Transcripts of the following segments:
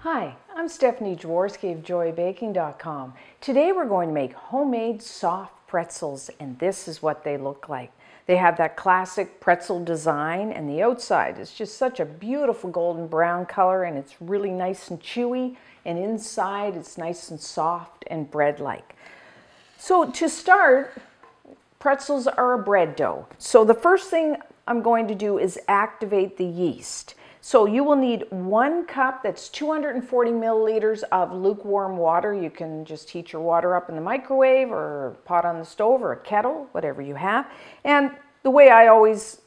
Hi, I'm Stephanie Jaworski of joybaking.com. Today we're going to make homemade soft pretzels, and this is what they look like. They have that classic pretzel design, and the outside is just such a beautiful golden brown color, and it's really nice and chewy, and inside it's nice and soft and bread-like. So to start, pretzels are a bread dough. So the first thing I'm going to do is activate the yeast. So you will need 1 cup, that's 240 milliliters of lukewarm water. You can just heat your water up in the microwave or a pot on the stove or a kettle, whatever you have. And the way I always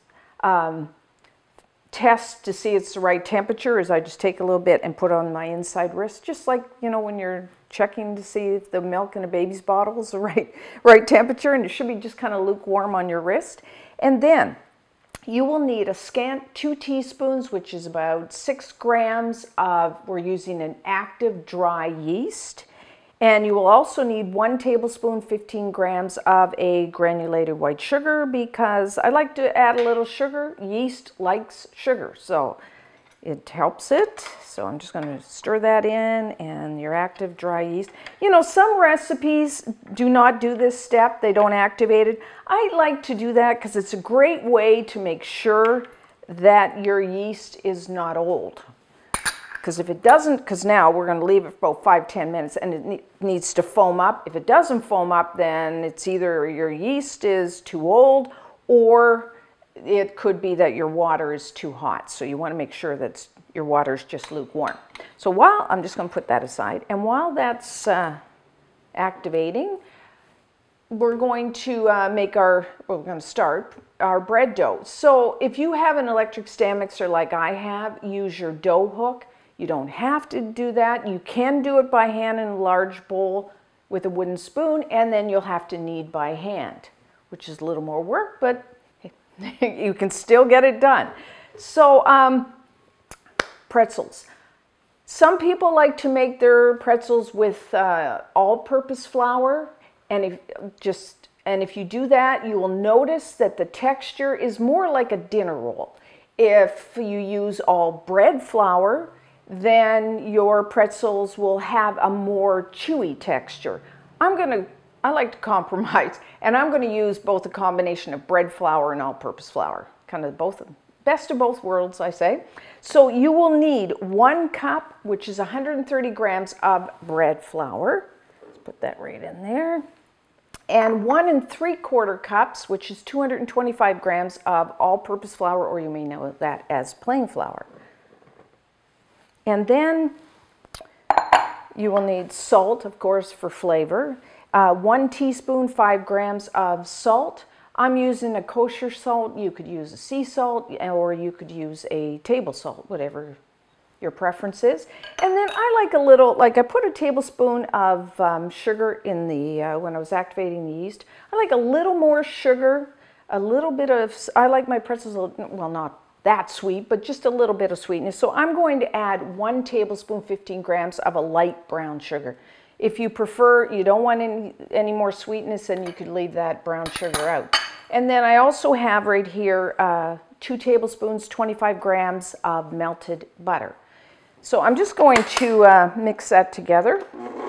test to see it's the right temperature is I just take a little bit and put on my inside wrist, just like, you know, when you're checking to see if the milk in a baby's bottle is the right temperature, and it should be just kind of lukewarm on your wrist. And then you will need a scant 2 teaspoons, which is about 6 grams of, we're using an active dry yeast. And you will also need 1 tablespoon, 15 grams of a granulated white sugar, because I like to add a little sugar. Yeast likes sugar, so it helps it. So I'm just going to stir that in, and your active dry yeast. You know, some recipes do not do this step. They don't activate it. I like to do that because it's a great way to make sure that your yeast is not old. Because if it doesn't, because now we're going to leave it for about 5-10 minutes and it needs to foam up. If it doesn't foam up, then it's either your yeast is too old, or it could be that your water is too hot. So you want to make sure that your water is just lukewarm. So while I'm just going to put that aside, and while that's activating, we're going to we're going to start our bread dough. So if you have an electric stand mixer like I have, use your dough hook. You don't have to do that. You can do it by hand in a large bowl with a wooden spoon, and then you'll have to knead by hand, which is a little more work, but you can still get it done. So pretzels. Some people like to make their pretzels with all-purpose flour, and if you do that, you will notice that the texture is more like a dinner roll. If you use all bread flour, then your pretzels will have a more chewy texture. I like to compromise, and I'm going to use both a combination of bread flour and all-purpose flour, kind of both, best of both worlds, I say. So you will need 1 cup, which is 130 grams of bread flour. Let's put that right in there. And 1 3/4 cups, which is 225 grams of all-purpose flour, or you may know that as plain flour. And then you will need salt, of course, for flavor. 1 teaspoon, 5 grams of salt. I'm using a kosher salt. You could use a sea salt, or you could use a table salt, whatever your preference is. And then I like a little, like I put a tablespoon of sugar in the, when I was activating the yeast. I like a little more sugar, a little bit of, I like my pretzels, well, not that sweet, but just a little bit of sweetness. So I'm going to add 1 tablespoon, 15 grams of a light brown sugar. If you prefer, you don't want any more sweetness, then you could leave that brown sugar out. And then I also have right here 2 tablespoons, 25 grams of melted butter. So I'm just going to mix that together.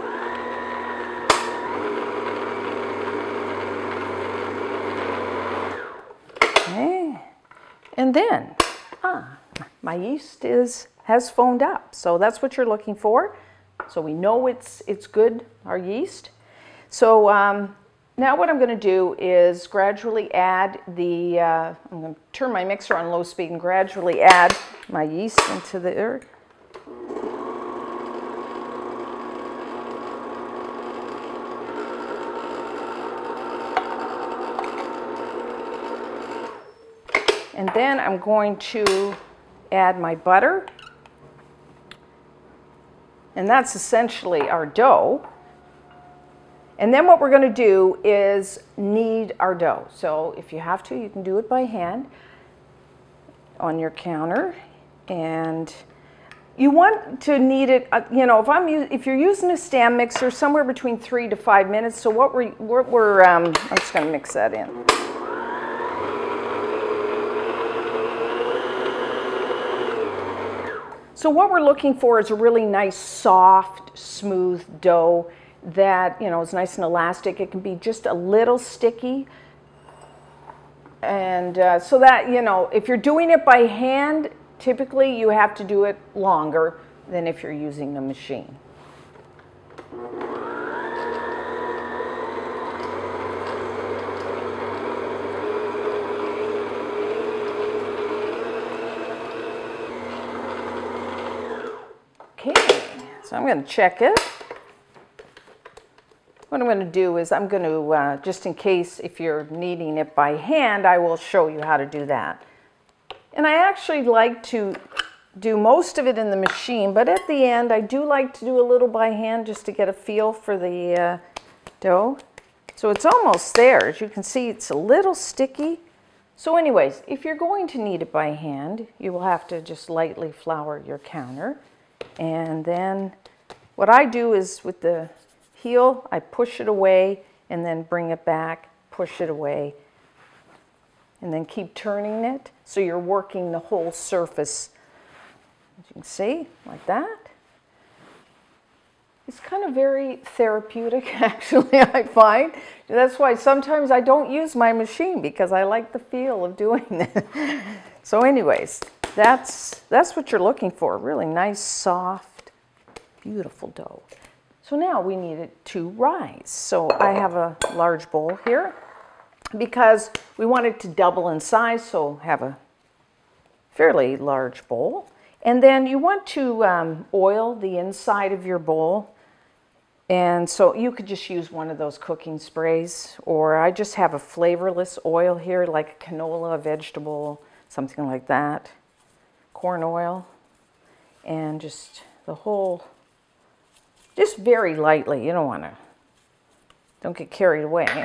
Okay. And then, my yeast has foamed up. So that's what you're looking for. So we know it's good, our yeast. So now what I'm going to do is gradually add the, I'm going to turn my mixer on low speed and gradually add my yeast into the earth. And then I'm going to add my butter. And that's essentially our dough. And then what we're going to do is knead our dough. So if you have to, you can do it by hand on your counter. And you want to knead it, you know, if you're using a stand mixer, somewhere between 3 to 5 minutes. So I'm just going to mix that in. So what we're looking for is a really nice, soft, smooth dough that, you know, is nice and elastic. It can be just a little sticky. And so that, you know, if you're doing it by hand, typically you have to do it longer than if you're using the machine. Okay, so I'm going to check it. What I'm going to do is I'm going to, just in case if you're kneading it by hand, I will show you how to do that. And I actually like to do most of it in the machine, but at the end I do like to do a little by hand just to get a feel for the dough. So it's almost there. As you can see, it's a little sticky. So anyways, if you're going to knead it by hand, you will have to just lightly flour your counter. And then what I do is with the heel, I push it away and then bring it back, push it away, and then keep turning it so you're working the whole surface. As you can see, like that. It's kind of very therapeutic, actually, I find. That's why sometimes I don't use my machine, because I like the feel of doing it. So anyways, that's what you're looking for. Really nice, soft, beautiful dough. So now we need it to rise. So I have a large bowl here because we want it to double in size, so have a fairly large bowl. And then you want to oil the inside of your bowl. And so you could just use one of those cooking sprays, or I just have a flavorless oil here, like a canola, a vegetable, something like that. Corn oil, and just the whole, just very lightly. You don't get carried away.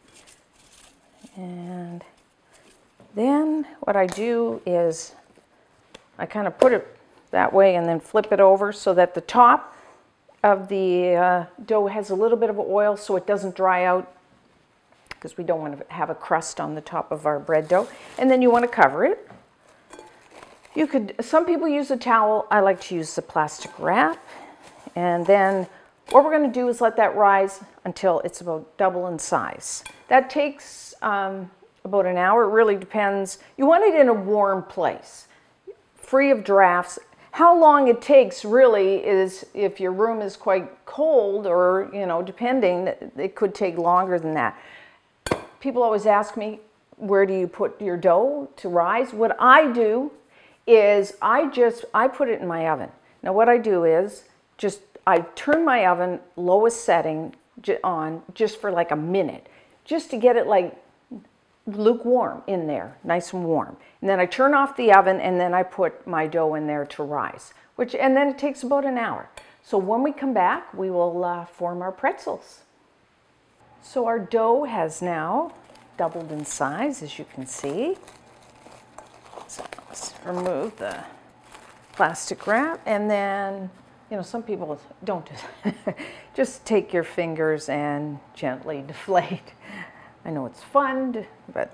And then what I do is I kind of put it that way and then flip it over so that the top of the dough has a little bit of oil so it doesn't dry out, because we don't want to have a crust on the top of our bread dough. And then you want to cover it. You could, some people use a towel. I like to use the plastic wrap. And then what we're going to do is let that rise until it's about double in size. That takes about an hour. It really depends. You want it in a warm place, free of drafts. How long it takes really is if your room is quite cold, or, you know, depending, it could take longer than that. People always ask me, where do you put your dough to rise? What I do is I put it in my oven. Now what I do is I turn my oven lowest setting on just for like a minute, just to get it like lukewarm in there, nice and warm. And then I turn off the oven and then I put my dough in there to rise, and then it takes about an hour. So when we come back, we will form our pretzels. So our dough has now doubled in size, as you can see. So let's remove the plastic wrap, and then, you know, some people don't do that. Just take your fingers and gently deflate. I know it's fun, but,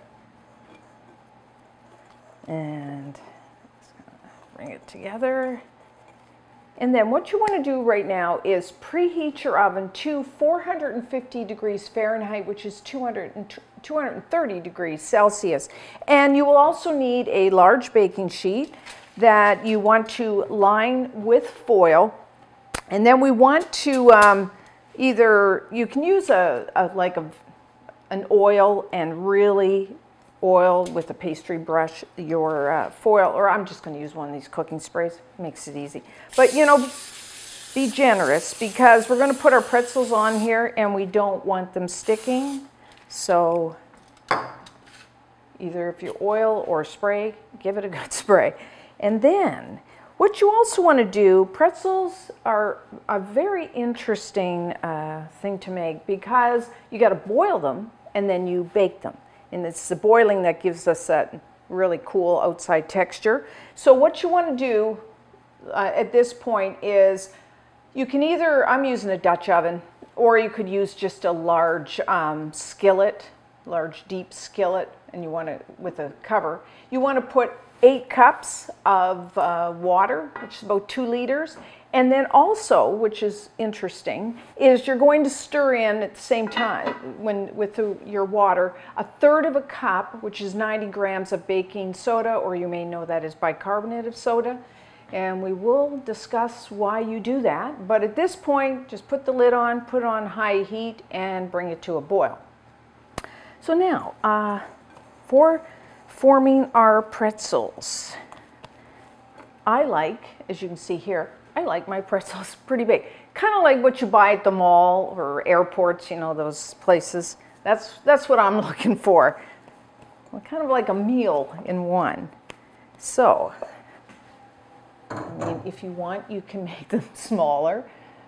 and just bring it together. And then what you want to do right now is preheat your oven to 450 degrees Fahrenheit, which is 230 degrees Celsius. And you will also need a large baking sheet that you want to line with foil. And then we want to either, you can use an oil and really oil with a pastry brush your foil, or I'm just going to use one of these cooking sprays. Makes it easy. But, you know, be generous, because we're going to put our pretzels on here and we don't want them sticking. So either if you oil or spray, give it a good spray. And then what you also want to do, pretzels are a very interesting thing to make, because you got to boil them and then you bake them. And it's the boiling that gives us that really cool outside texture. So what you want to do at this point is, you can either, I'm using a Dutch oven, or you could use just a large skillet large deep skillet, and you want to, with a cover, you want to put 8 cups of water, which is about 2 liters. And then also, which is interesting, is you're going to stir in at the same time with your water 1/3 of a cup, which is 90 grams of baking soda, or you may know that as bicarbonate of soda. And we will discuss why you do that. But at this point, just put the lid on, put it on high heat, and bring it to a boil. So now, for forming our pretzels, I like, as you can see here, I like my pretzels pretty big. Kind of like what you buy at the mall or airports, you know, those places. That's what I'm looking for. Well, kind of like a meal in one. So, I mean, if you want, you can make them smaller.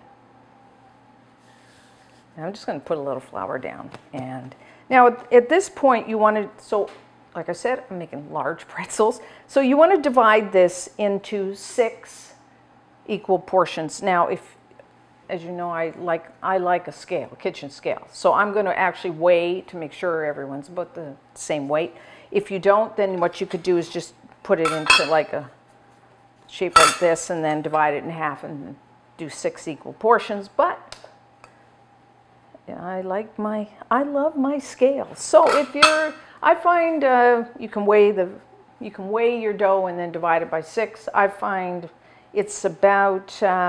Now I'm just going to put a little flour down. And now at this point, you want to, so like I said, I'm making large pretzels. So you want to divide this into 6 equal portions. Now, if, as you know, I like a scale, a kitchen scale. So I'm going to actually weigh to make sure everyone's about the same weight. If you don't, then what you could do is just put it into like a shape like this and then divide it in half and do 6 equal portions. But I love my scale. So if you're, I find you can weigh your dough and then divide it by 6. I find it's about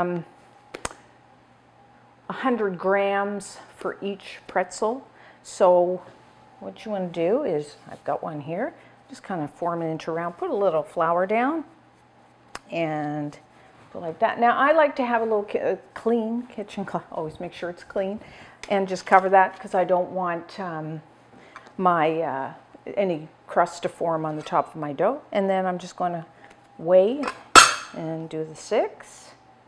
100 grams for each pretzel. So what you want to do is, I've got one here, just kind of form it into a round, put a little flour down and put like that. Now I like to have a little clean kitchen cloth, always make sure it's clean, and just cover that because I don't want any crust to form on the top of my dough. And then I'm just going to weigh and do the 6.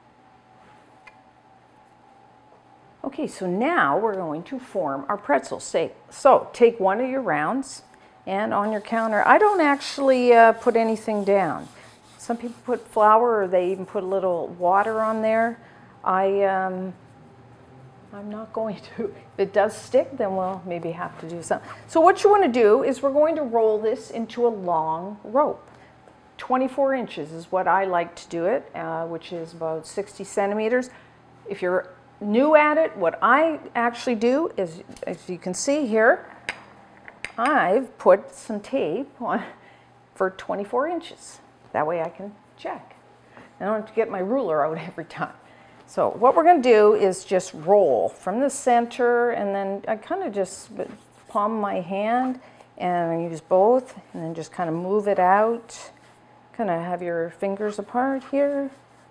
Okay, so now we're going to form our pretzels. So take one of your rounds and on your counter, I don't actually put anything down. Some people put flour or they even put a little water on there. I'm not going to. If it does stick, then we'll maybe have to do something. So what you want to do is we're going to roll this into a long rope. 24 inches is what I like to do it, which is about 60 centimeters. If you're new at it, what I actually do is, as you can see here, I've put some tape on for 24 inches. That way I can check. I don't have to get my ruler out every time. So what we're going to do is just roll from the center, and then I kind of just palm my hand and I use both, and then just kind of move it out. Kind of have your fingers apart here.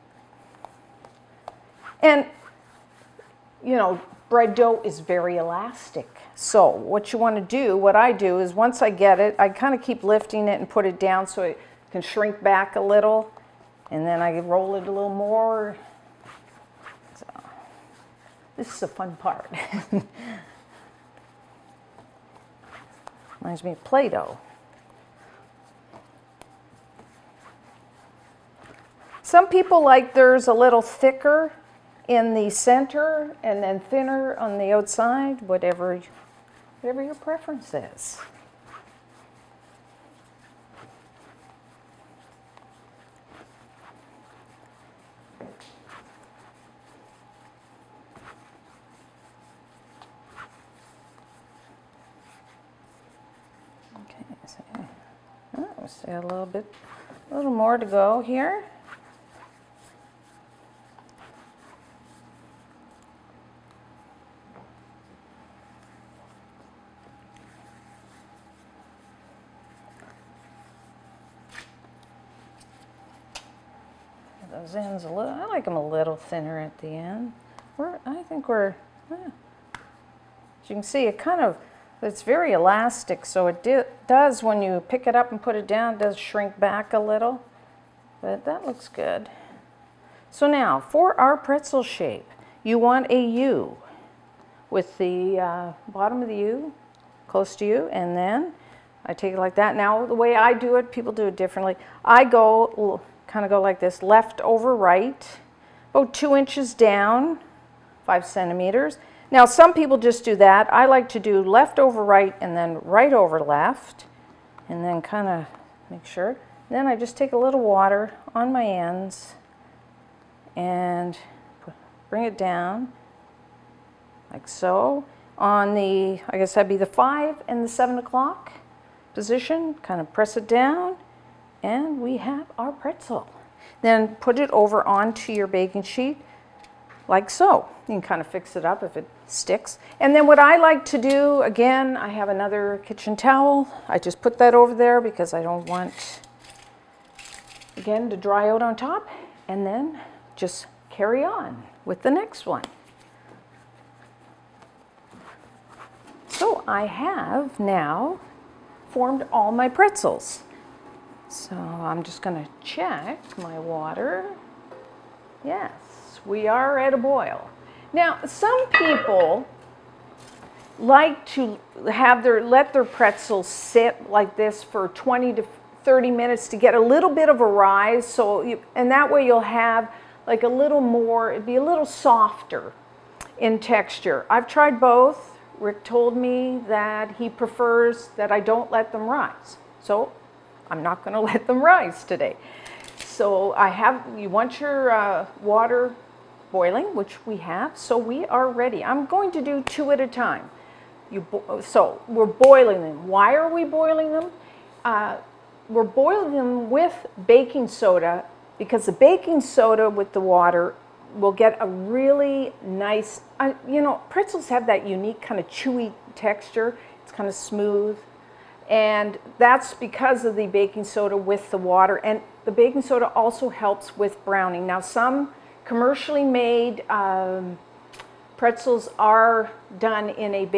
And, you know, bread dough is very elastic. So what you want to do, what I do is once I get it, I kind of keep lifting it and put it down so it can shrink back a little. And then I roll it a little more. So, this is a fun part. Reminds me of Play-Doh. Some people like theirs a little thicker in the center and then thinner on the outside, whatever your preference is. Okay, so we see a little more to go here. Those ends a little, I like them a little thinner at the end. I think we're, as you can see, it's very elastic, so it does, when you pick it up and put it down, it does shrink back a little, but that looks good. So now, for our pretzel shape, you want a U with the bottom of the U close to you, and then I take it like that. Now, the way I do it, people do it differently. I kind of go like this, left over right, about 2 inches down, 5 centimeters. Now some people just do that. I like to do left over right and then right over left, and then kind of make sure. Then I just take a little water on my ends and bring it down like so. On the, I guess that'd be the 5 and the 7 o'clock position, kind of press it down, and we have our pretzel. Then put it over onto your baking sheet like so. You can kind of fix it up if it sticks. And then what I like to do, again, I have another kitchen towel. I just put that over there because I don't want, again, to dry out on top. And then just carry on with the next one. So I have now formed all my pretzels. So I'm just going to check my water. Yes, we are at a boil. Now, some people like to have let their pretzels sit like this for 20 to 30 minutes to get a little bit of a rise. So and that way you'll have like a little more, it'd be a little softer in texture. I've tried both. Rick told me that he prefers that I don't let them rise. So I'm not going to let them rise today. So you want your water boiling, which we have, so we are ready. I'm going to do 2 at a time. So we're boiling them. Why are we boiling them? We're boiling them with baking soda because the baking soda with the water will get a really nice, you know, pretzels have that unique kind of chewy texture. It's kind of smooth. And that's because of the baking soda with the water. And the baking soda also helps with browning. Now, some commercially made pretzels are done in a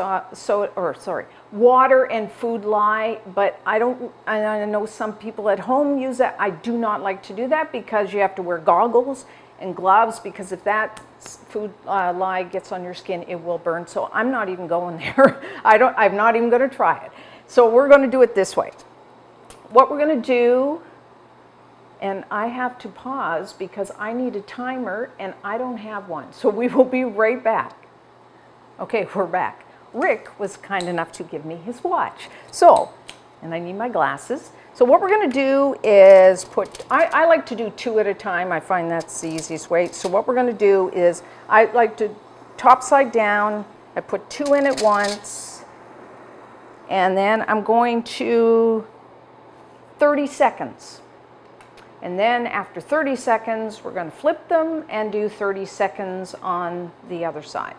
water and food lye, but I know some people at home use that. I do not like to do that because you have to wear goggles and gloves, because if that food lye gets on your skin, it will burn. So I'm not even going there. I'm not even going to try it. So we're going to do it this way. What we're going to do, and I have to pause because I need a timer and I don't have one. So we will be right back. Okay, we're back. Rick was kind enough to give me his watch. So, and I need my glasses. So what we're going to do is I like to do 2 at a time. I find that's the easiest way. So what we're going to do is I like to top side down. I put 2 in at once. And then I'm going to 30 seconds. And then after 30 seconds, we're going to flip them and do 30 seconds on the other side.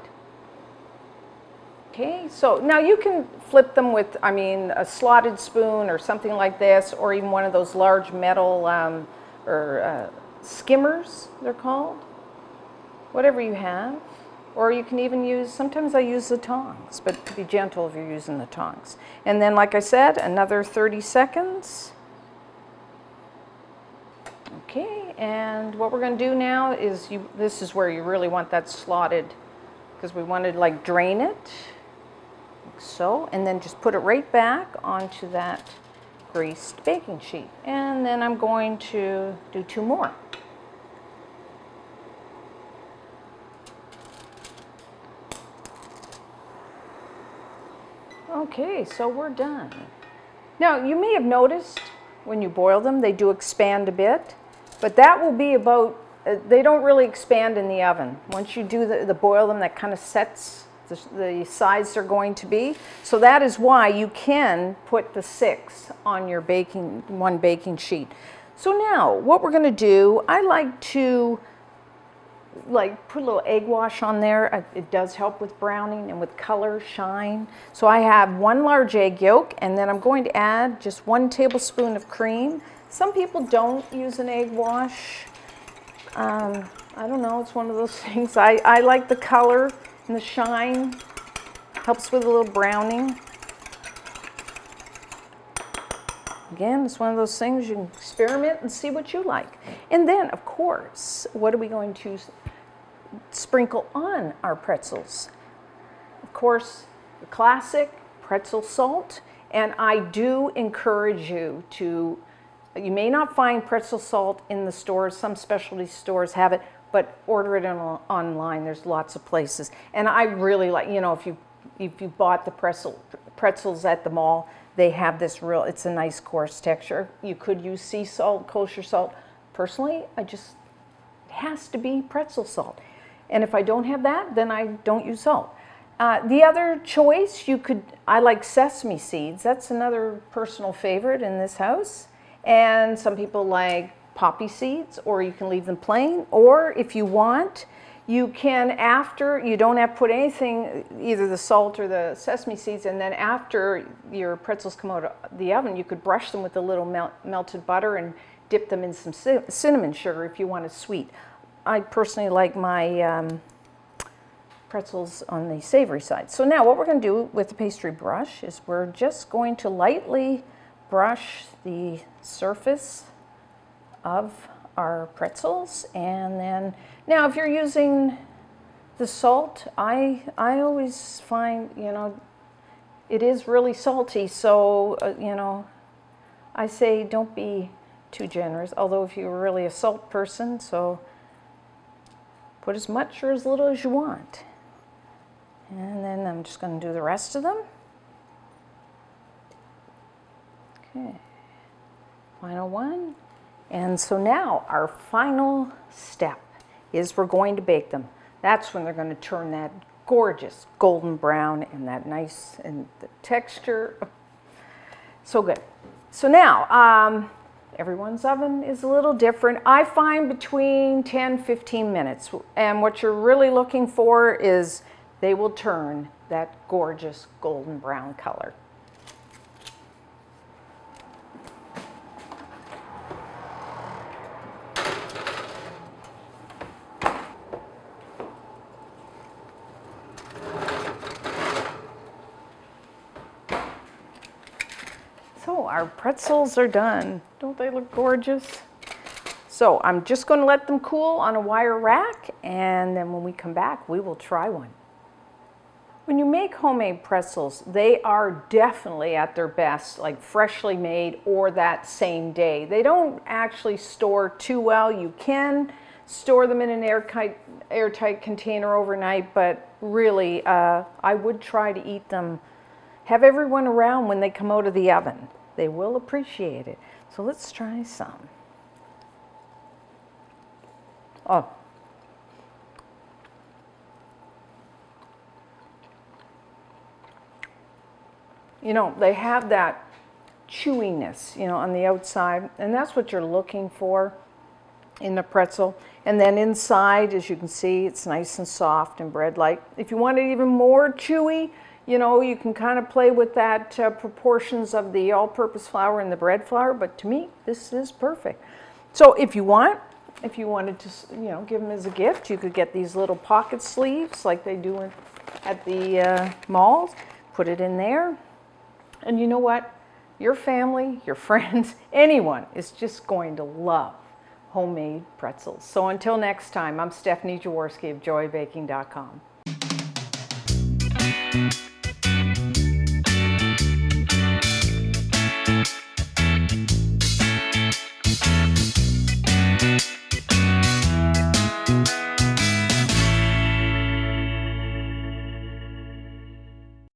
Okay, so now you can flip them with, a slotted spoon or something like this, or even one of those large metal skimmers, they're called. Whatever you have. Or you can even use, sometimes I use the tongs, but be gentle if you're using the tongs. And then, like I said, another 30 seconds. Okay, and what we're going to do now is, this is where you really want that slotted, because we want to like drain it, like so, and then just put it right back onto that greased baking sheet. And then I'm going to do 2 more. Okay, so we're done. Now, you may have noticed when you boil them, they do expand a bit, but that will be about, they don't really expand in the oven. Once you do the boil them, that kind of sets the size they're going to be. So that is why you can put the 6 on your one baking sheet. So now, what we're going to do, I like to put a little egg wash on there. It does help with browning and with color, shine. So I have 1 large egg yolk, and then I'm going to add just 1 tablespoon of cream. Some people don't use an egg wash. I don't know, it's one of those things. I like the color and the shine. Helps with a little browning. Again, it's one of those things you can experiment and see what you like. And then, of course, what are we going to sprinkle on our pretzels? Of course, the classic pretzel salt. And I do encourage you to, you may not find pretzel salt in the stores, some specialty stores have it, but order it online. There's lots of places. And I really like, you know, if you bought the pretzels at the mall, they have this it's a nice coarse texture. You could use sea salt, kosher salt. Personally, it has to be pretzel salt. And if I don't have that, then I don't use salt. The other choice, I like sesame seeds. That's another personal favorite in this house. And some people like poppy seeds, or you can leave them plain. Or if you want, you can, after, you don't have to put anything, either the salt or the sesame seeds, and then after your pretzels come out of the oven, you could brush them with a little melted butter and dip them in some cinnamon sugar if you want it sweet. I personally like my pretzels on the savory side. So now what we're going to do with the pastry brush is we're just going to lightly brush the surface of our pretzels. And then, now if you're using the salt, I always find, you know, it is really salty, so you know, I say don't be too generous, although if you're really a salt person, so put as much or as little as you want. And then I'm just going to do the rest of them. Okay, final one. And so now our final step is we're going to bake them. That's when they're going to turn that gorgeous golden brown and that nice, and the texture, so good. So now, everyone's oven is a little different. I find between 10-15 minutes. And what you're really looking for is they will turn that gorgeous golden brown color. So our pretzels are done. Don't they look gorgeous? So I'm just going to let them cool on a wire rack, and then when we come back, we will try one. When you make homemade pretzels, they are definitely at their best, like freshly made or that same day. They don't actually store too well. You can store them in an airtight container overnight, but really, I would try to eat them. Have everyone around when they come out of the oven. They will appreciate it. So let's try some. Oh. You know, they have that chewiness, you know, on the outside, and that's what you're looking for in the pretzel. And then inside, as you can see, it's nice and soft and bread-like. If you want it even more chewy, you know, you can kind of play with that proportions of the all-purpose flour and the bread flour, but to me, this is perfect. So if you wanted to, you know, give them as a gift, you could get these little pocket sleeves like they do at the malls. Put it in there. And you know what? Your family, your friends, anyone is just going to love homemade pretzels. So until next time, I'm Stephanie Jaworski of joybaking.com.